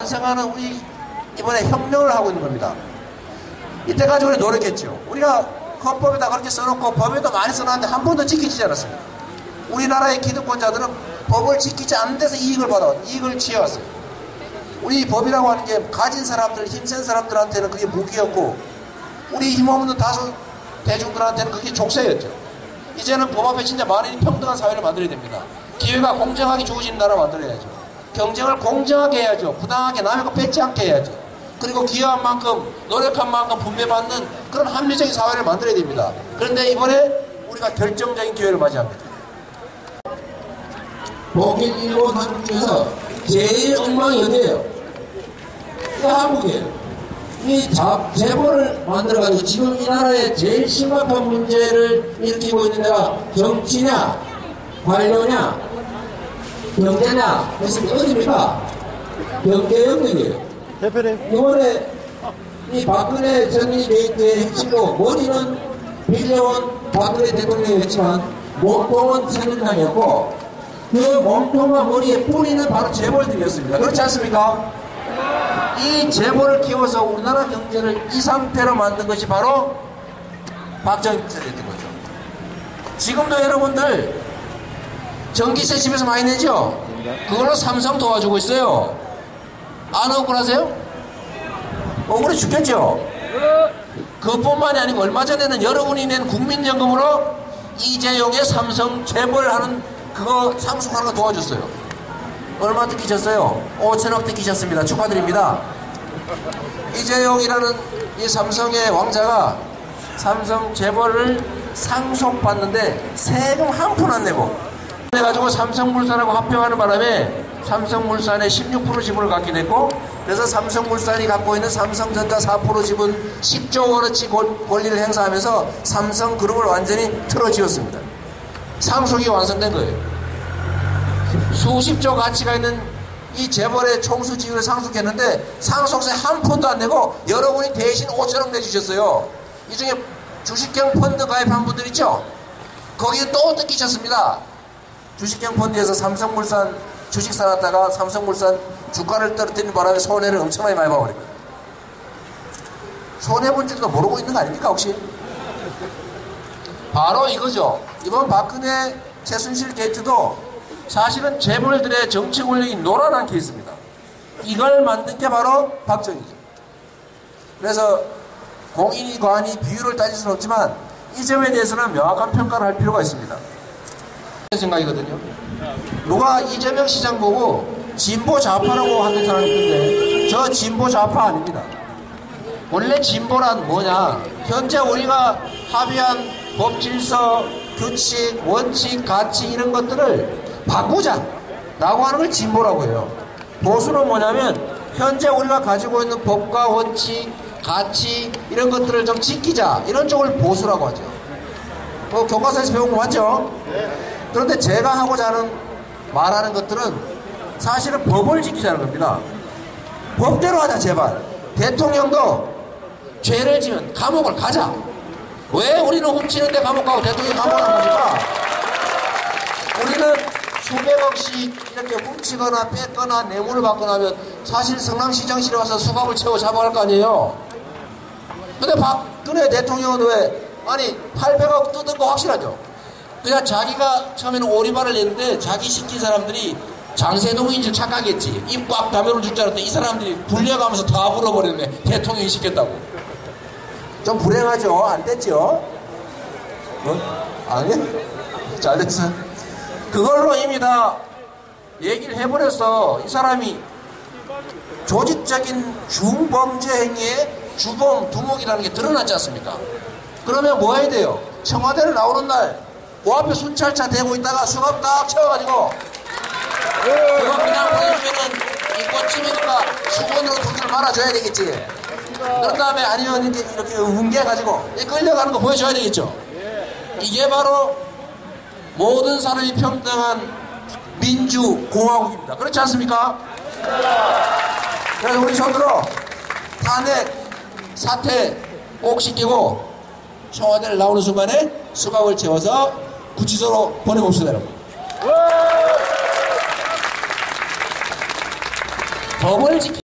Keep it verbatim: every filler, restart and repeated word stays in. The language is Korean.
완성하는 우리 이번에 혁명을 하고 있는 겁니다. 이때까지 우리 노력했죠. 우리가 헌법에다 그렇게 써놓고 법에도 많이 써놨는데 한 번도 지키지 않았습니다. 우리나라의 기득권자들은 법을 지키지 않는 데서 이익을 받아 이익을 취해왔어요. 우리 법이라고 하는 게 가진 사람들, 힘센 사람들한테는 그게 무기였고 우리 힘없는 다수 대중들한테는 그게 족쇄였죠. 이제는 법 앞에 진짜 만인이 평등한 사회를 만들어야 됩니다. 기회가 공정하게 주어지는 나라 만들어야죠. 경쟁을 공정하게 해야죠. 부당하게 남의 거 뺏지 않게 해야죠. 그리고 기여한 만큼 노력한 만큼 분배받는 그런 합리적인 사회를 만들어야 됩니다. 그런데 이번에 우리가 결정적인 기회를 맞이합니다. 복일 일본 한국 중에서 제일 엉망이 어디예요? 이 한국이에요. 이 자, 재벌을 만들어가지고 지금 이 나라의 제일 심각한 문제를 일으키고 있는 데가 정치냐, 관료냐, 경제냐 했으면 어디입니까? 경제 영역이에요. 이번에 이 박근혜 정리 게이트의 핵심으로 머리는 빌려온 박근혜 대통령이었지만 몸통은 새누리당이었고 그 몸통과 머리에 뿌리는 바로 재벌들이었습니다. 그렇지 않습니까? 이 재벌을 키워서 우리나라 경제를 이 상태로 만든 것이 바로 박정희 대통령이었던 거죠. 지금도 여러분들 전기세 집에서 많이 내죠? 그걸로 삼성 도와주고 있어요. 안 억울하세요? 억울해 죽겠죠? 그뿐만이 아니고 얼마 전에는 여러분이 낸 국민연금으로 이재용의 삼성 재벌하는 그거 상속하는 거 도와줬어요. 얼마 뜯기셨어요? 오천억 뜯기셨습니다. 축하드립니다. 이재용이라는 이 삼성의 왕자가 삼성 재벌을 상속받는데 세금 한 푼 안 내고 해가지고 삼성물산하고 합병하는 바람에 삼성물산의 십육 퍼센트 지분을 갖게 됐고 그래서 삼성물산이 갖고 있는 삼성전자 사 퍼센트 지분 십조 원어치 권리를 행사하면서 삼성그룹을 완전히 틀어지었습니다. 상속이 완성된 거예요. 수십조 가치가 있는 이 재벌의 총수 지위를 상속했는데 상속세 한 푼도 안 내고 여러분이 대신 오천억 내주셨어요. 이 중에 주식형 펀드 가입한 분들 있죠? 거기에 또 뜯기셨습니다. 주식형 펀드에서 삼성물산 주식 사놨다가 삼성물산 주가를 떨어뜨리는 바람에 손해를 엄청나게 많이 봐버립니다. 손해본 줄도 모르고 있는 거 아닙니까 혹시? 바로 이거죠. 이번 박근혜 최순실 게이트도 사실은 재벌들의 정치 권력이 놀아난 케이스입니다. 이걸 만든 게 바로 박정희죠. 그래서 공인이 과한이 비율을 따질 수는 없지만 이 점에 대해서는 명확한 평가를 할 필요가 있습니다. 생각이거든요. 누가 이재명 시장 보고 진보 좌파라고 하는 사람이 있는데 저 진보 좌파 아닙니다. 원래 진보란 뭐냐? 현재 우리가 합의한 법 질서, 규칙, 원칙, 가치 이런 것들을 바꾸자 라고 하는 걸 진보라고 해요. 보수는 뭐냐면 현재 우리가 가지고 있는 법과 원칙, 가치 이런 것들을 좀 지키자 이런 쪽을 보수라고 하죠. 뭐 교과서에서 배운 거 맞죠? 그런데 제가 하고자 하는 말하는 것들은 사실은 법을 지키자는 겁니다. 법대로 하자 제발. 대통령도 죄를 지면 감옥을 가자. 왜 우리는 훔치는데 감옥 가고 대통령이 감옥을 안 갑니까? 우리는 수백억씩 이렇게 훔치거나 뺐거나 뇌물을 받거나 하면 사실 성남시장실에 와서 수갑을 채워 잡아갈 거 아니에요. 근데 박근혜 대통령은 왜 아니 팔백억 뜯은 거 확실하죠? 그냥 자기가 처음에는 오리발을 냈는데 자기 시킨 사람들이 장세동인 줄 착각했지. 입 꽉 다물어 줄 줄 알았더니 이 사람들이 불려가면서 다 불어버렸네. 대통령이 시켰다고. 좀 불행하죠? 안 됐죠? 어? 아니? 잘 됐어. 그걸로 이미 다 얘기를 해버려서 이 사람이 조직적인 중범죄 행위의 주범, 두목이라는 게 드러났지 않습니까? 그러면 뭐 해야 돼요? 청와대를 나오는 날 그 앞에 순찰차 대고 있다가 수갑 딱 채워가지고 그거 그냥 보여주면은 인권침해니까 수건으로 돈을 말아줘야 되겠지. 그런 다음에 아니면 이렇게, 이렇게 뭉개가지고 끌려가는 거 보여줘야 되겠죠. 이게 바로 모든 사람이 평등한 민주공화국입니다. 그렇지 않습니까? 그래서 우리 손으로 탄핵 사퇴 꼭 시키고 청와대를 나오는 순간에 수갑을 채워서 구치소로 보내봅시다 여러분. 법을 지키